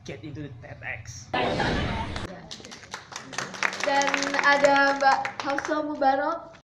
get into the TEDx. Dan ada Mbak Hafsa Mubarok.